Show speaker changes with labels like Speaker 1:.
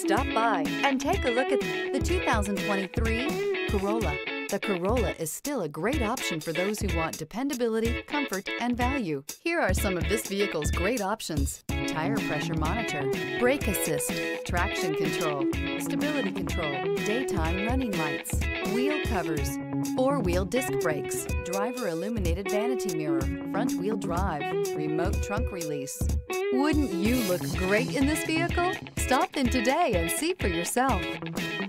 Speaker 1: Stop by and take a look at the 2023 Corolla. The Corolla is still a great option for those who want dependability, comfort, and value. Here are some of this vehicle's great options: tire pressure monitor, brake assist, traction control, stability control, daytime running lights, wheel covers, four-wheel disc brakes, driver illuminated vanity mirror, front-wheel drive, remote trunk release. Wouldn't you look great in this vehicle? Stop in today and see for yourself.